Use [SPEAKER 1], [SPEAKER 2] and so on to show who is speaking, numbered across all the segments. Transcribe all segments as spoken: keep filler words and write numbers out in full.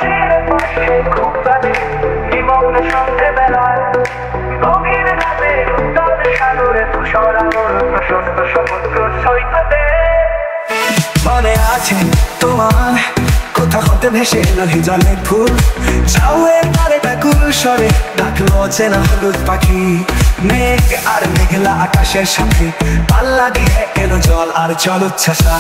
[SPEAKER 1] ছেড়ে পাশে খুব কাছে নিমগ্ন সন্ধেবেলায় গভীর রাতে উত্তাল সাগরে তুষার আলোর প্রশস্ত সমুদ্র সৈকতে
[SPEAKER 2] মনে আছে তোমার কোথা হতে ভেসে এলো হিজলের ফুল ঝাউয়ের ধারে ব্যাকুল স্বরে ডাকলো চেনা হলুদ পাখি মেঘ আর মেঘলা আকাশের সাথে পাল্লা দিয়ে এলো জল আর জলোচ্ছ্বাসা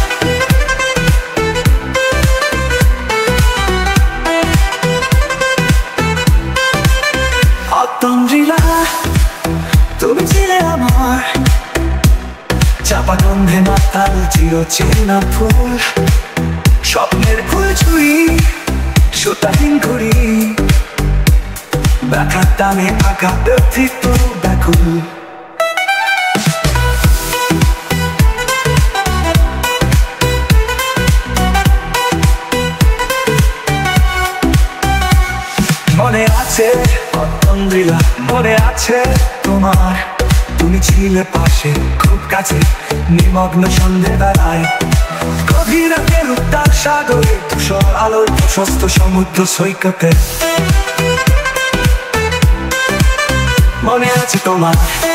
[SPEAKER 2] অতন্দ্রিলা তুমি ছিলে আমার চাপা গন্ধে মাতাল চিরচেনা ফুল স্বপ্নের ফুল ছুঁই সুতাহীন ঘুড়ি ব্যথার টানে আঁকা ব্যথিত ব্যাকুল মনে আছে অতন্দ্রিলা মনে আছে তোমার তুমি ছিলে পাশে খুব কাছে নিমগ্ন সন্ধেবেলায় গভীর রাতের উত্তাল সাগরে তুষার আলোর প্রশস্ত সমুদ্র সৈকতে মনে আছে তোমার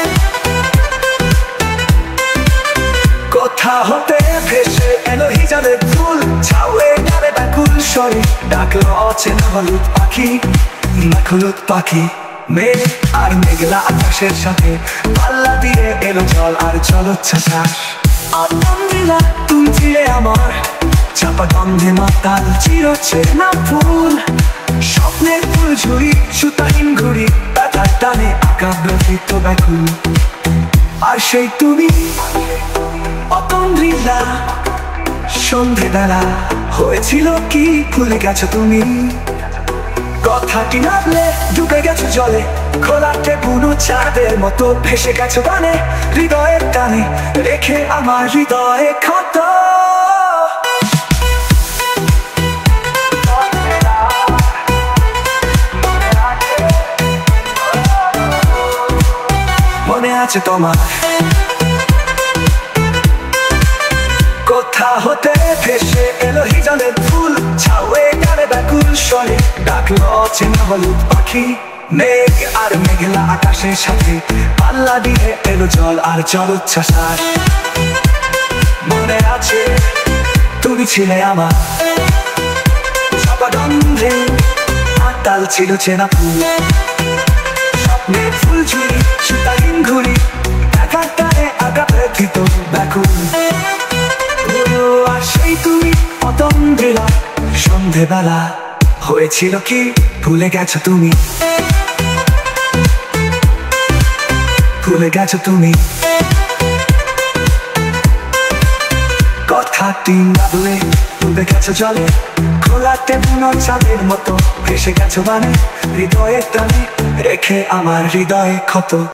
[SPEAKER 2] কোথা হতে ভেসে এলো হিজলের ফুল ঝাউয়ের ধারে ব্যাকুল স্বরে ডাকলো অচেনা হলুদ পাখি হলুদ পাখি মেঘ আর মেঘলা আকাশের সাথে পাল্লা দিয়ে এলো জল আর জলোচ্ছ্বাস অতন্দ্রিলা তুমি ছিলে আমার চাপা গন্ধে মাতাল চিরচেনা ফুল স্বপ্নের ফুল ঝুড়ি সুতাহীন ঘুড়ি ব্যথার টানে আঁকা ব্যথিত ব্যাকুল আর সেই তুমি অতন্দ্রিলা সন্ধেবেলা হয়েছিল কি ভুলে গেছো তুমি কথাটি নামলে ডুবে গেছো জলে খোলাটে বুনো চাঁদের মতো ভেসে গেছো গানে হৃদয়ের টানে রেখে আমার হৃদয়ে ক্ষত মনে আছে তোমার কোথা হতে ভেসে এলো হিজলের ফুল ঝাউয়ে গানে ব্যাকুল স্বরে ডাকলো অচেনা হলুদ পাখি মেঘ আর মেঘলা আকাশের সাথে পাল্লা দিয়ে এলো জল আর জলোচ্ছ্বাস মনে আছে তুমি ছিলে আমার চাপা গন্ধে মাতাল ছিল চেনা ফুল স্বপ্নের ফুল ঝুড়ি সুতাহীন ঘুড়ি ঢাকার টানে আঁকা ব্যথিত ব্যাকুল আর সেই তুমি অতন্দ্রিলা সন্ধেবেলা হয়েছিল কি ভুলে গেছো তুমি ভুলে গেছো তুমি কথাটি নামলে ডুবে গেছো জলে খোলাটে বুনো চাঁদের মতো ভেসে গেছো বানে হৃদয়ের টানে রেখে আমার হৃদয়ে ক্ষত